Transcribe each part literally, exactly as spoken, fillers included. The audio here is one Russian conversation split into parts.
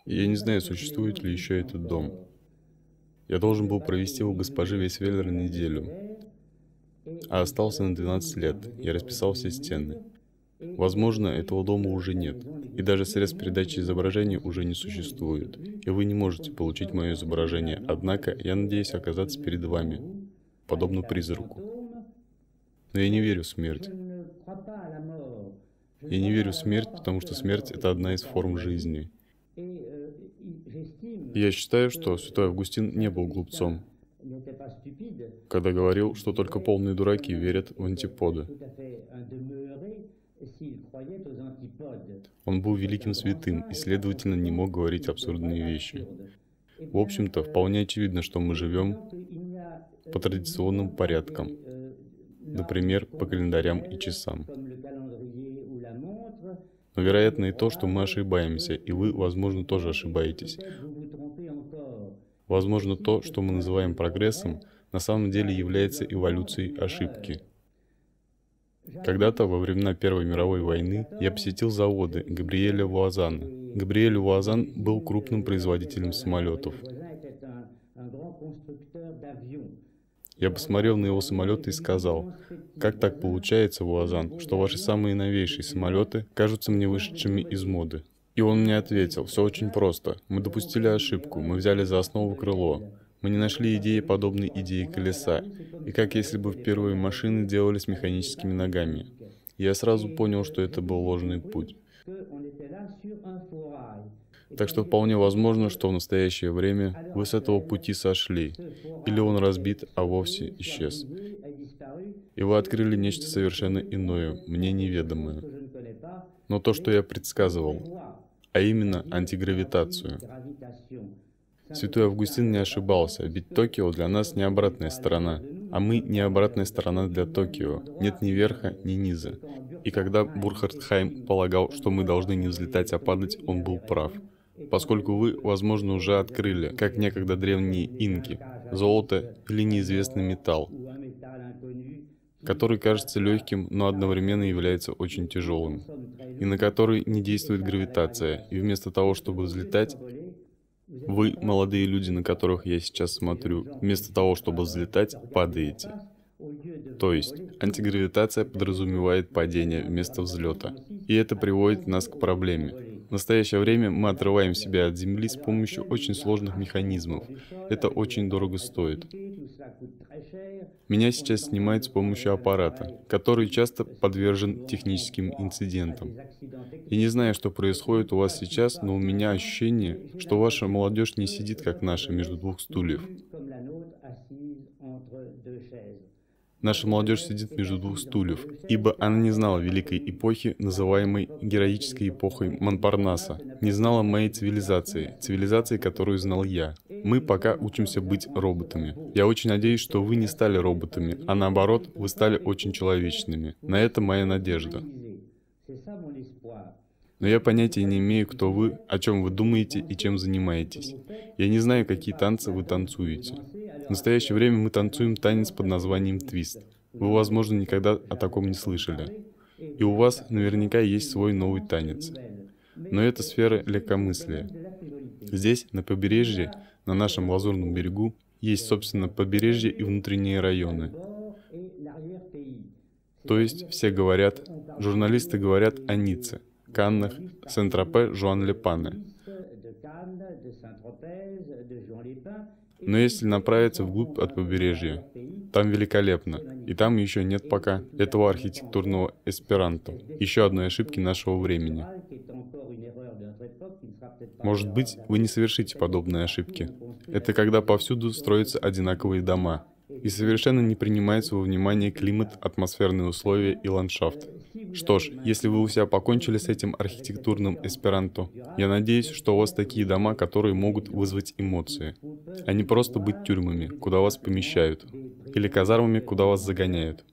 И я не знаю, существует ли еще этот дом. Я должен был провести у госпожи Вейсвеллер неделю, а остался на двенадцать лет. Я расписал все стены. Возможно, этого дома уже нет, и даже средств передачи изображения уже не существует, и вы не можете получить мое изображение, однако я надеюсь оказаться перед вами, подобно призраку. Но я не верю в смерть. Я не верю в смерть, потому что смерть — это одна из форм жизни. И я считаю, что святой Августин не был глупцом, когда говорил, что только полные дураки верят в антиподы. Он был великим святым и, следовательно, не мог говорить абсурдные вещи. В общем-то, вполне очевидно, что мы живем по традиционным порядкам, например, по календарям и часам. Но вероятно и то, что мы ошибаемся, и вы, возможно, тоже ошибаетесь. Возможно, то, что мы называем прогрессом, на самом деле является эволюцией ошибки. Когда-то, во времена Первой мировой войны, я посетил заводы Габриэля Вуазана. Габриэль Вуазан был крупным производителем самолетов. Я посмотрел на его самолеты и сказал: «Как так получается, Вуазан, что ваши самые новейшие самолеты кажутся мне вышедшими из моды?» И он мне ответил: «Все очень просто. Мы допустили ошибку, мы взяли за основу крыло. Мы не нашли идеи, подобной идее колеса, и как если бы впервые машины делались механическими ногами. И я сразу понял, что это был ложный путь». Так что вполне возможно, что в настоящее время вы с этого пути сошли, или он разбит, а вовсе исчез. И вы открыли нечто совершенно иное, мне неведомое. Но то, что я предсказывал, а именно антигравитацию. Святой Августин не ошибался, ведь Токио для нас не обратная сторона, а мы не обратная сторона для Токио. Нет ни верха, ни низа. И когда Бурхард Хайм полагал, что мы должны не взлетать, а падать, он был прав. Поскольку вы, возможно, уже открыли, как некогда древние инки, золото или неизвестный металл, который кажется легким, но одновременно является очень тяжелым, и на который не действует гравитация, и вместо того, чтобы взлетать, вы, молодые люди, на которых я сейчас смотрю, вместо того, чтобы взлетать, падаете. То есть, антигравитация подразумевает падение вместо взлета. И это приводит нас к проблеме. В настоящее время мы отрываем себя от Земли с помощью очень сложных механизмов. Это очень дорого стоит. Меня сейчас снимают с помощью аппарата, который часто подвержен техническим инцидентам. Я не знаю, что происходит у вас сейчас, но у меня ощущение, что ваша молодежь не сидит, как наша, между двух стульев. Наша молодежь сидит между двух стульев, ибо она не знала великой эпохи, называемой героической эпохой Монпарнаса, не знала моей цивилизации, цивилизации, которую знал я. Мы пока учимся быть роботами. Я очень надеюсь, что вы не стали роботами, а наоборот, вы стали очень человечными. На это моя надежда. Но я понятия не имею, кто вы, о чем вы думаете и чем занимаетесь. Я не знаю, какие танцы вы танцуете. В настоящее время мы танцуем танец под названием твист. Вы, возможно, никогда о таком не слышали. И у вас наверняка есть свой новый танец. Но это сфера легкомыслия. Здесь, на побережье, на нашем лазурном берегу, есть, собственно, побережье и внутренние районы. То есть все говорят, журналисты говорят о Ницце, Каннах, Сен-Тропе, Жуан-ле-Пане. Но если направиться вглубь от побережья, там великолепно, и там еще нет пока этого архитектурного эсперанто, еще одной ошибки нашего времени. Может быть, вы не совершите подобные ошибки. Это когда повсюду строятся одинаковые дома, и совершенно не принимается во внимание климат, атмосферные условия и ландшафт. Что ж, если вы у себя покончили с этим архитектурным эсперанто, я надеюсь, что у вас такие дома, которые могут вызвать эмоции, а не просто быть тюрьмами, куда вас помещают, или казармами, куда вас загоняют.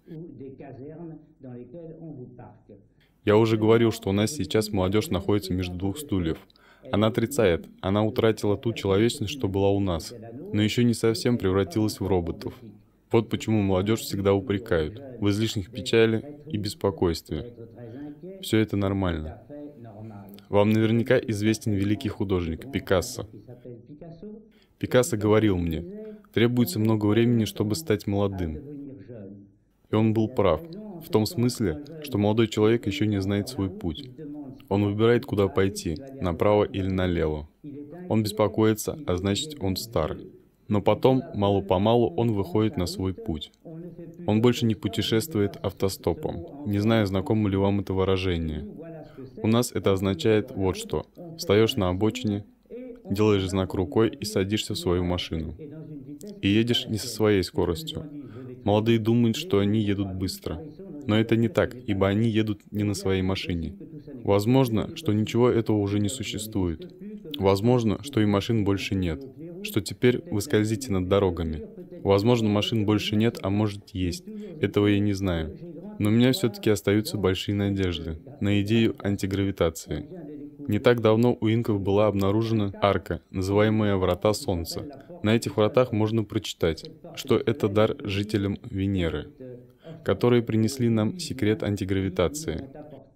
Я уже говорил, что у нас сейчас молодежь находится между двух стульев. Она отрицает, она утратила ту человечность, что была у нас, но еще не совсем превратилась в роботов. Вот почему молодежь всегда упрекают в излишних печали и беспокойстве. Все это нормально. Вам наверняка известен великий художник Пикассо. Пикассо говорил мне, требуется много времени, чтобы стать молодым. И он был прав, в том смысле, что молодой человек еще не знает свой путь. Он выбирает, куда пойти, направо или налево. Он беспокоится, а значит, он стар. Но потом, мало-помалу, он выходит на свой путь. Он больше не путешествует автостопом. Не знаю, знакомо ли вам это выражение. У нас это означает вот что. Встаешь на обочине, делаешь знак рукой и садишься в свою машину. И едешь не со своей скоростью. Молодые думают, что они едут быстро. Но это не так, ибо они едут не на своей машине. Возможно, что ничего этого уже не существует. Возможно, что и машин больше нет. Что теперь вы скользите над дорогами. Возможно, машин больше нет, а может есть. Этого я не знаю. Но у меня все-таки остаются большие надежды на идею антигравитации. Не так давно у инков была обнаружена арка, называемая Врата Солнца. На этих вратах можно прочитать, что это дар жителям Венеры, которые принесли нам секрет антигравитации.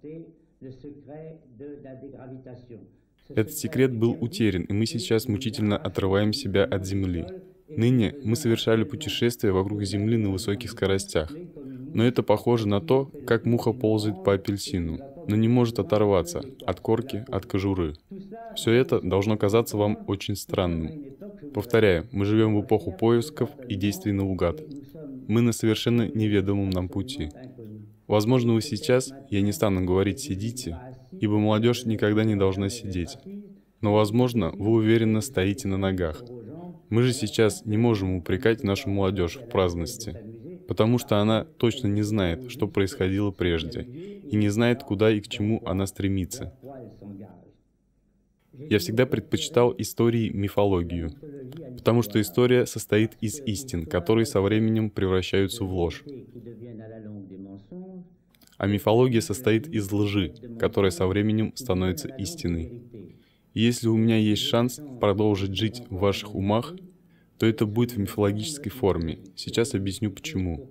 Этот секрет был утерян, и мы сейчас мучительно отрываем себя от Земли. Ныне мы совершали путешествия вокруг Земли на высоких скоростях. Но это похоже на то, как муха ползает по апельсину, но не может оторваться от корки, от кожуры. Все это должно казаться вам очень странным. Повторяю, мы живем в эпоху поисков и действий наугад. Мы на совершенно неведомом нам пути. Возможно, вы сейчас, я не стану говорить «сидите», ибо молодежь никогда не должна сидеть. Но, возможно, вы уверенно стоите на ногах. Мы же сейчас не можем упрекать нашу молодежь в праздности, потому что она точно не знает, что происходило прежде, и не знает, куда и к чему она стремится. Я всегда предпочитал истории мифологию, потому что история состоит из истин, которые со временем превращаются в ложь. А мифология состоит из лжи, которая со временем становится истиной. И если у меня есть шанс продолжить жить в ваших умах, то это будет в мифологической форме. Сейчас объясню почему.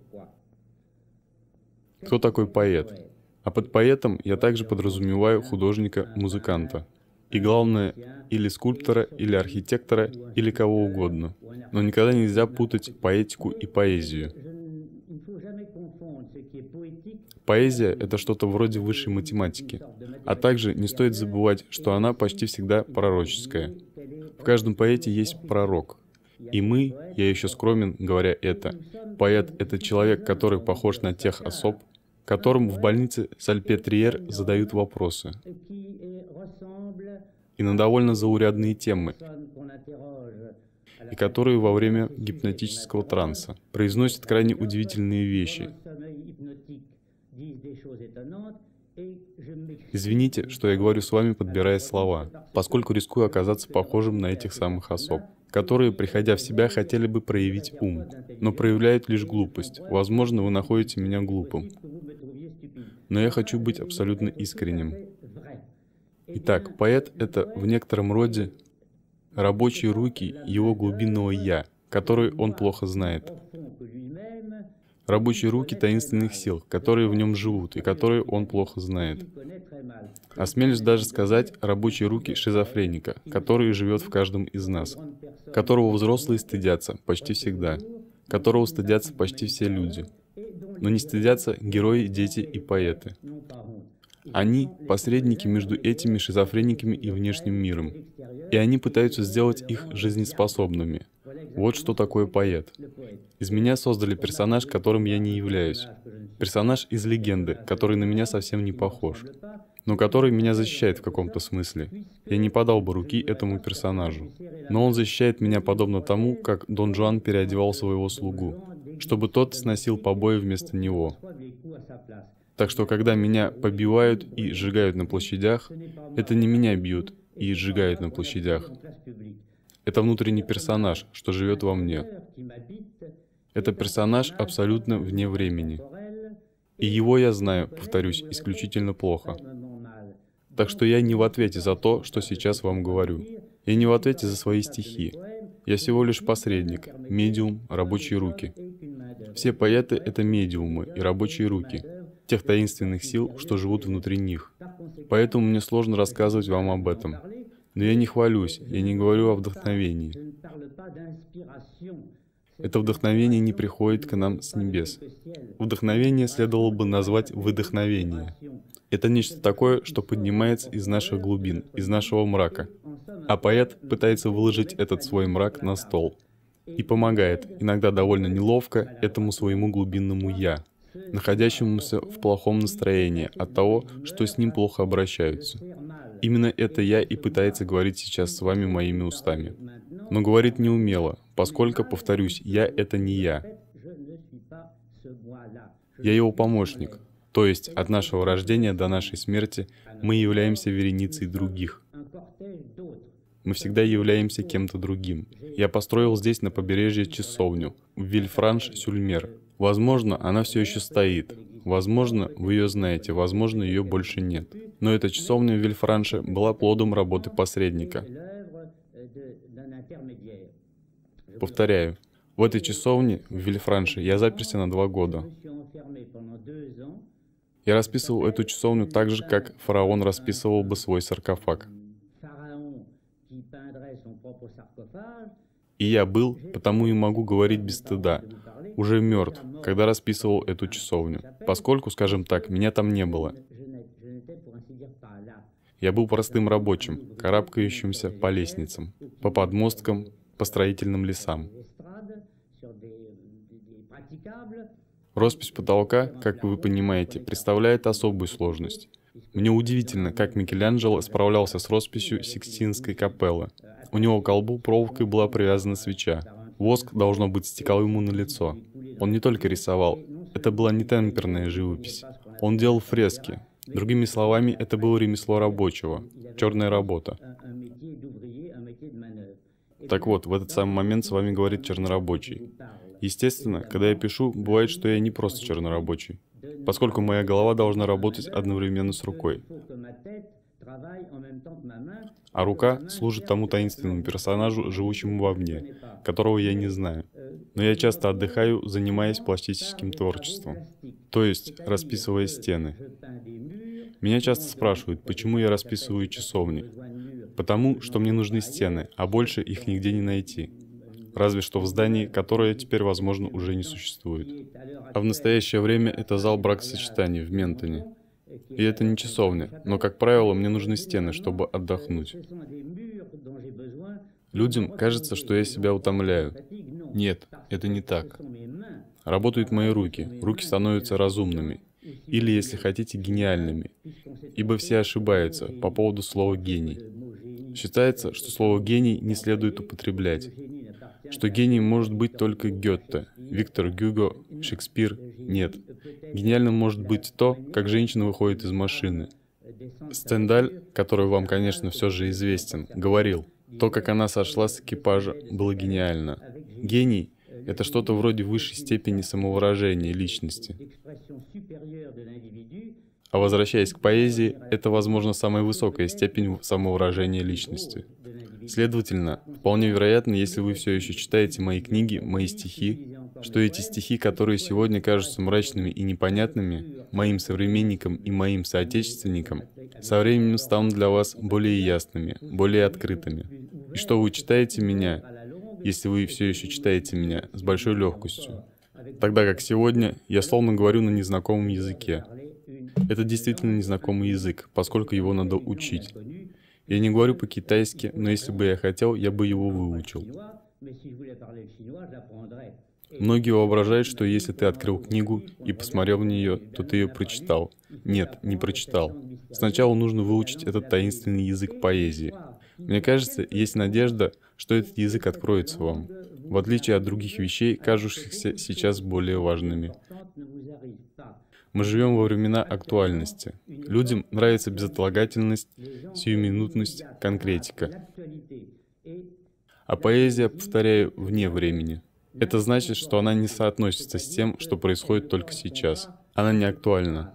Кто такой поэт? А под поэтом я также подразумеваю художника-музыканта. И главное, или скульптора, или архитектора, или кого угодно. Но никогда нельзя путать поэтику и поэзию. Поэзия — это что-то вроде высшей математики. А также не стоит забывать, что она почти всегда пророческая. В каждом поэте есть пророк. И мы, я еще скромен, говоря это, поэт — это человек, который похож на тех особ, которым в больнице Сальпетриер задают вопросы. И на довольно заурядные темы, и которые во время гипнотического транса произносят крайне удивительные вещи. Извините, что я говорю с вами, подбирая слова, поскольку рискую оказаться похожим на этих самых особ, которые, приходя в себя, хотели бы проявить ум, но проявляют лишь глупость. Возможно, вы находите меня глупым. Но я хочу быть абсолютно искренним. Итак, поэт — это в некотором роде рабочие руки его глубинного «я», которые он плохо знает. Рабочие руки таинственных сил, которые в нем живут и которые он плохо знает. Осмелюсь даже сказать, рабочие руки шизофреника, который живет в каждом из нас, которого взрослые стыдятся почти всегда, которого стыдятся почти все люди. Но не стыдятся герои, дети и поэты. Они — посредники между этими шизофрениками и внешним миром. И они пытаются сделать их жизнеспособными. Вот что такое поэт. Из меня создали персонаж, которым я не являюсь. Персонаж из легенды, который на меня совсем не похож, но который меня защищает в каком-то смысле. Я не подал бы руки этому персонажу. Но он защищает меня подобно тому, как Дон Жуан переодевал своего слугу, чтобы тот сносил побои вместо него. Так что, когда меня побивают и сжигают на площадях, это не меня бьют и сжигают на площадях. Это внутренний персонаж, что живет во мне. Это персонаж абсолютно вне времени. И его я знаю, повторюсь, исключительно плохо. Так что я не в ответе за то, что сейчас вам говорю. Я не в ответе за свои стихи. Я всего лишь посредник, медиум, рабочие руки. Все поэты — это медиумы и рабочие руки тех таинственных сил, что живут внутри них. Поэтому мне сложно рассказывать вам об этом. Но я не хвалюсь, я не говорю о вдохновении. Это вдохновение не приходит к нам с небес. Вдохновение следовало бы назвать выдохновение. Это нечто такое, что поднимается из наших глубин, из нашего мрака. А поэт пытается выложить этот свой мрак на стол. И помогает, иногда довольно неловко, этому своему глубинному «я», находящемуся в плохом настроении от того, что с ним плохо обращаются. Именно это «я» и пытается говорить сейчас с вами моими устами. Но говорит неумело, поскольку, повторюсь, «я» — это не «я». Я его помощник. То есть от нашего рождения до нашей смерти мы являемся вереницей других. Мы всегда являемся кем-то другим. Я построил здесь на побережье часовню, в Вильфранш-Сюль-Мер. Возможно, она все еще стоит. Возможно, вы ее знаете, возможно, ее больше нет. Но эта часовня в Вильфранше была плодом работы посредника. Повторяю, в этой часовне в Вильфранше я заперся на два года. Я расписывал эту часовню так же, как фараон расписывал бы свой саркофаг. И я был, потому и могу говорить без стыда, уже мертв, когда расписывал эту часовню, поскольку, скажем так, меня там не было. Я был простым рабочим, карабкающимся по лестницам, по подмосткам, по строительным лесам. Роспись потолка, как вы понимаете, представляет особую сложность. Мне удивительно, как Микеланджело справлялся с росписью Сикстинской капеллы. У него к колбу проволокой была привязана свеча. Воск, должно быть, стекал ему на лицо. Он не только рисовал, это была не темперная живопись. Он делал фрески. Другими словами, это было ремесло рабочего, черная работа. Так вот, в этот самый момент с вами говорит чернорабочий. Естественно, когда я пишу, бывает, что я не просто чернорабочий, поскольку моя голова должна работать одновременно с рукой. А рука служит тому таинственному персонажу, живущему во мне, которого я не знаю. Но я часто отдыхаю, занимаясь пластическим творчеством, то есть расписывая стены. Меня часто спрашивают, почему я расписываю часовни. Потому, что мне нужны стены, а больше их нигде не найти. Разве что в здании, которое теперь, возможно, уже не существует. А в настоящее время это зал бракосочетаний в Ментоне. И это не часовня, но, как правило, мне нужны стены, чтобы отдохнуть. Людям кажется, что я себя утомляю. Нет, это не так. Работают мои руки, руки становятся разумными. Или, если хотите, гениальными. Ибо все ошибаются по поводу слова «гений». Считается, что слово «гений» не следует употреблять. Что гений может быть только Гёте, Виктор Гюго, Шекспир. Нет. Гениальным может быть то, как женщина выходит из машины. Стендаль, который вам, конечно, все же известен, говорил, то, как она сошла с экипажа, было гениально. Гений — это что-то вроде высшей степени самовыражения личности. А возвращаясь к поэзии, это, возможно, самая высокая степень самовыражения личности. Следовательно, вполне вероятно, если вы все еще читаете мои книги, мои стихи, что эти стихи, которые сегодня кажутся мрачными и непонятными, моим современникам и моим соотечественникам, со временем станут для вас более ясными, более открытыми. И что вы читаете меня, если вы все еще читаете меня, с большой легкостью. Тогда как сегодня я словно говорю на незнакомом языке. Это действительно незнакомый язык, поскольку его надо учить. Я не говорю по-китайски, но если бы я хотел, я бы его выучил. Многие воображают, что если ты открыл книгу и посмотрел в нее, то ты ее прочитал. Нет, не прочитал. Сначала нужно выучить этот таинственный язык поэзии. Мне кажется, есть надежда, что этот язык откроется вам, в отличие от других вещей, кажущихся сейчас более важными. Мы живем во времена актуальности. Людям нравится безотлагательность, сиюминутность, конкретика. А поэзия, повторяю, вне времени. Это значит, что она не соотносится с тем, что происходит только сейчас. Она не актуальна.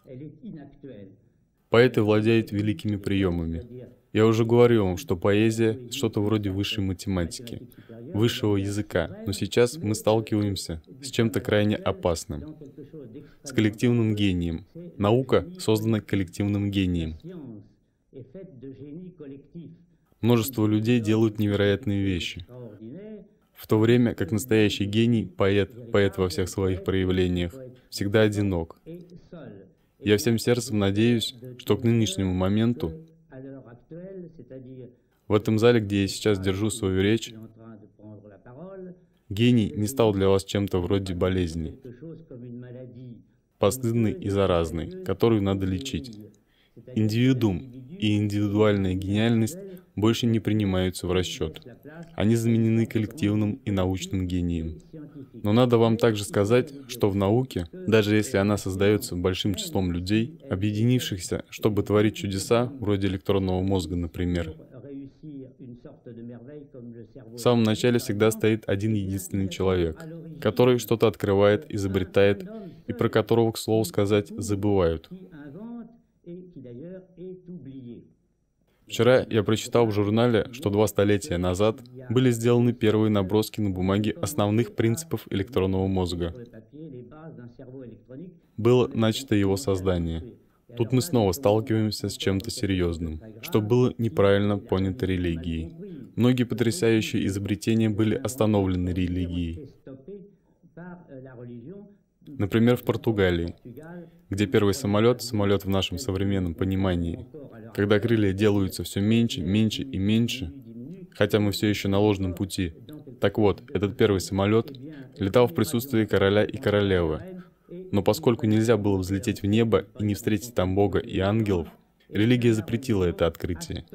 Поэты владеют великими приемами. Я уже говорил вам, что поэзия — что-то вроде высшей математики, высшего языка, но сейчас мы сталкиваемся с чем-то крайне опасным, с коллективным гением. Наука создана коллективным гением. Множество людей делают невероятные вещи, в то время как настоящий гений, поэт, поэт во всех своих проявлениях, всегда одинок. Я всем сердцем надеюсь, что к нынешнему моменту, в этом зале, где я сейчас держу свою речь, гений не стал для вас чем-то вроде болезни, постыдной и заразной, которую надо лечить. Индивидуум и индивидуальная гениальность больше не принимаются в расчет. Они заменены коллективным и научным гением. Но надо вам также сказать, что в науке, даже если она создается большим числом людей, объединившихся, чтобы творить чудеса, вроде электронного мозга, например, в самом начале всегда стоит один единственный человек, который что-то открывает, изобретает, и про которого, к слову сказать, забывают. Вчера я прочитал в журнале, что два столетия назад были сделаны первые наброски на бумаге основных принципов электронного мозга. Было начато его создание. Тут мы снова сталкиваемся с чем-то серьезным, что было неправильно понято религией. Многие потрясающие изобретения были остановлены религией. Например, в Португалии, где первый самолет, самолет в нашем современном понимании, когда крылья делаются все меньше, меньше и меньше, хотя мы все еще на ложном пути. Так вот, этот первый самолет летал в присутствии короля и королевы. Но поскольку нельзя было взлететь в небо и не встретить там Бога и ангелов, религия запретила это открытие.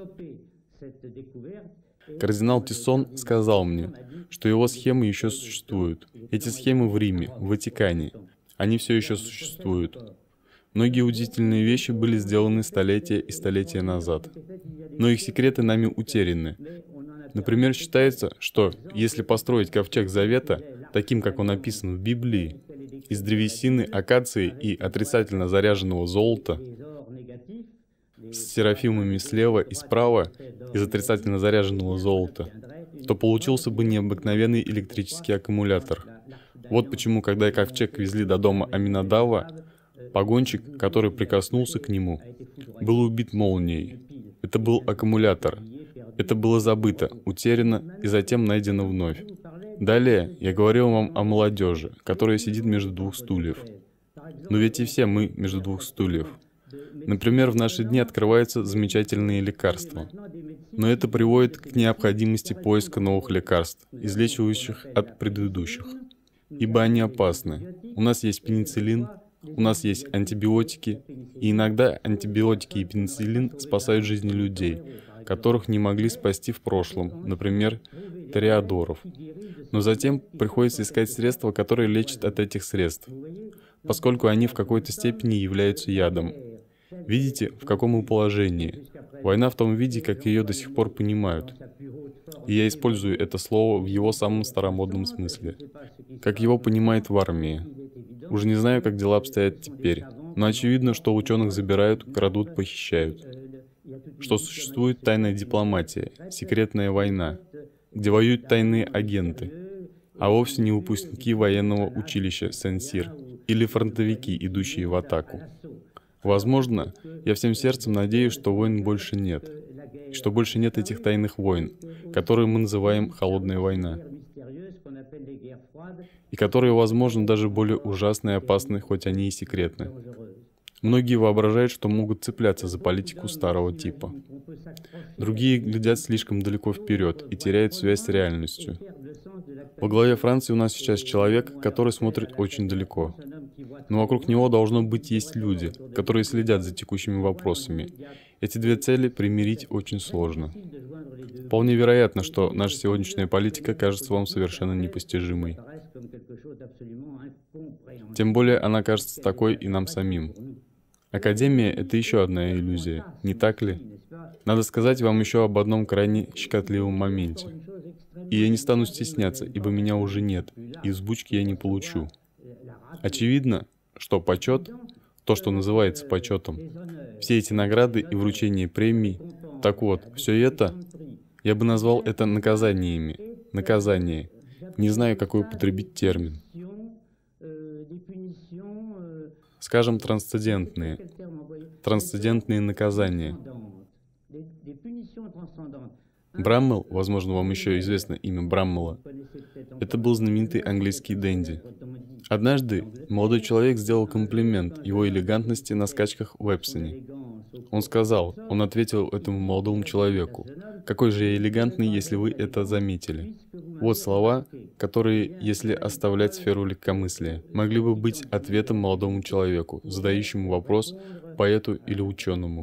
Кардинал Тиссон сказал мне, что его схемы еще существуют. Эти схемы в Риме, в Ватикане. Они все еще существуют. Многие удивительные вещи были сделаны столетия и столетия назад. Но их секреты нами утеряны. Например, считается, что если построить ковчег Завета, таким, как он описан в Библии, из древесины, акации и отрицательно заряженного золота, с серафимами слева и справа из отрицательно заряженного золота, то получился бы необыкновенный электрический аккумулятор. Вот почему, когда ковчег везли до дома Аминадава, погонщик, который прикоснулся к нему, был убит молнией. Это был аккумулятор. Это было забыто, утеряно и затем найдено вновь. Далее я говорил вам о молодежи, которая сидит между двух стульев. Но ведь и все мы между двух стульев. Например, в наши дни открываются замечательные лекарства. Но это приводит к необходимости поиска новых лекарств, излечивающих от предыдущих. Ибо они опасны. У нас есть пенициллин, у нас есть антибиотики, и иногда антибиотики и пенициллин спасают жизни людей, которых не могли спасти в прошлом, например, тореадоров. Но затем приходится искать средства, которые лечат от этих средств, поскольку они в какой-то степени являются ядом. Видите, в каком мы положении? Война в том виде, как ее до сих пор понимают. И я использую это слово в его самом старомодном смысле. Как его понимает в армии. Уже не знаю, как дела обстоят теперь, но очевидно, что ученых забирают, крадут, похищают. Что существует тайная дипломатия, секретная война, где воюют тайные агенты, а вовсе не выпускники военного училища Сен-Сир или фронтовики, идущие в атаку. Возможно, я всем сердцем надеюсь, что войн больше нет, что больше нет этих тайных войн, которые мы называем «холодная война», и которые, возможно, даже более ужасны и опасны, хоть они и секретны. Многие воображают, что могут цепляться за политику старого типа. Другие глядят слишком далеко вперед и теряют связь с реальностью. Во главе Франции у нас сейчас человек, который смотрит очень далеко. Но вокруг него должно быть есть люди, которые следят за текущими вопросами. Эти две цели примирить очень сложно. Вполне вероятно, что наша сегодняшняя политика кажется вам совершенно непостижимой. Тем более она кажется такой и нам самим. Академия — это еще одна иллюзия, не так ли? Надо сказать вам еще об одном крайне щекотливом моменте. И я не стану стесняться, ибо меня уже нет, и взбучки я не получу. Очевидно, что почет, то, что называется почетом, все эти награды и вручение премий, так вот, все это, я бы назвал это наказаниями. Наказание. Не знаю, какой употребить термин. Скажем, трансцендентные. Трансцендентные наказания. Браммел, возможно, вам еще известно имя Браммела, это был знаменитый английский денди. Однажды молодой человек сделал комплимент его элегантности на скачках в Эпсоне. Он сказал, он ответил этому молодому человеку: «Какой же я элегантный, если вы это заметили». Вот слова, которые, если оставлять сферу легкомыслия, могли бы быть ответом молодому человеку, задающему вопрос поэту или ученому.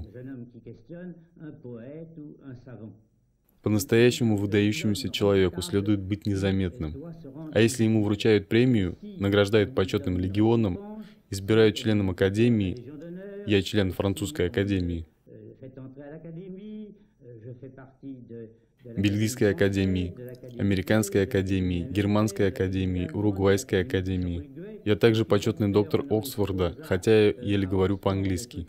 По-настоящему выдающемуся человеку следует быть незаметным. А если ему вручают премию, награждают почетным легионом, избирают членом Академии, я член французской Академии, Бельгийской Академии, Американской Академии, Германской Академии, Уругвайской Академии. Я также почетный доктор Оксфорда, хотя я еле говорю по-английски.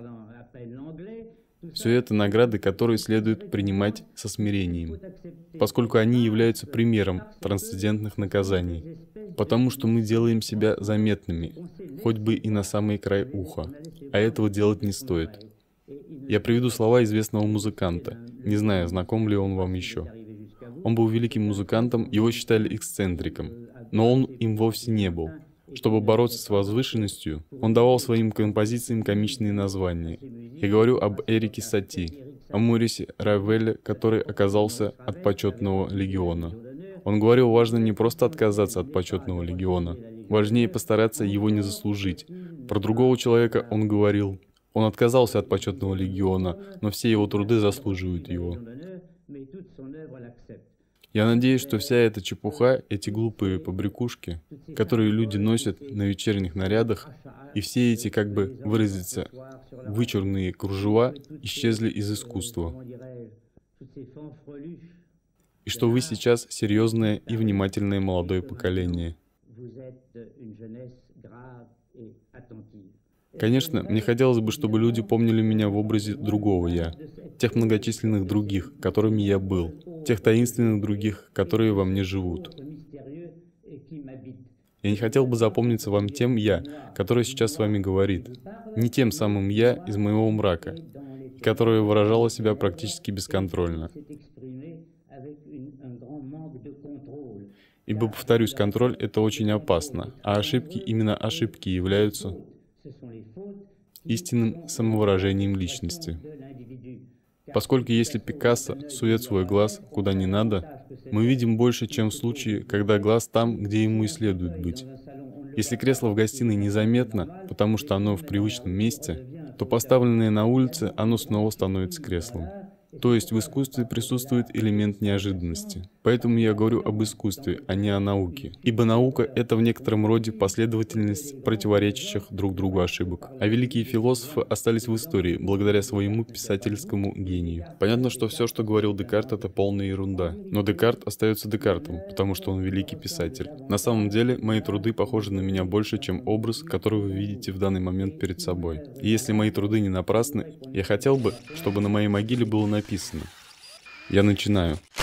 Все это награды, которые следует принимать со смирением, поскольку они являются примером трансцендентных наказаний, потому что мы делаем себя заметными, хоть бы и на самый край уха, а этого делать не стоит. Я приведу слова известного музыканта, не знаю, знаком ли он вам еще. Он был великим музыкантом, его считали эксцентриком, но он им вовсе не был. Чтобы бороться с возвышенностью, он давал своим композициям комичные названия. Я говорю об Эрике Сати, о Морисе Равелле, который оказался от почетного легиона. Он говорил, важно не просто отказаться от почетного легиона, важнее постараться его не заслужить. Про другого человека он говорил, он отказался от почетного легиона, но все его труды заслуживают его. Я надеюсь, что вся эта чепуха, эти глупые побрякушки, которые люди носят на вечерних нарядах, и все эти, как бы выразиться, вычурные кружева исчезли из искусства. И что вы сейчас серьезное и внимательное молодое поколение. Конечно, мне хотелось бы, чтобы люди помнили меня в образе другого «я», тех многочисленных других, которыми я был, тех таинственных других, которые во мне живут. Я не хотел бы запомниться вам тем «я», который сейчас с вами говорит, не тем самым «я» из моего мрака, которое выражало себя практически бесконтрольно. Ибо, повторюсь, контроль — это очень опасно, а ошибки, именно ошибки, являются истинным самовыражением личности. Поскольку если Пикассо сует свой глаз куда не надо, мы видим больше, чем в случае, когда глаз там, где ему и следует быть. Если кресло в гостиной незаметно, потому что оно в привычном месте, то поставленное на улице, оно снова становится креслом. То есть в искусстве присутствует элемент неожиданности. Поэтому я говорю об искусстве, а не о науке. Ибо наука — это в некотором роде последовательность противоречащих друг другу ошибок. А великие философы остались в истории благодаря своему писательскому гению. Понятно, что все, что говорил Декарт, это полная ерунда. Но Декарт остается Декартом, потому что он великий писатель. На самом деле, мои труды похожи на меня больше, чем образ, который вы видите в данный момент перед собой. И если мои труды не напрасны, я хотел бы, чтобы на моей могиле было написано: «Я начинаю».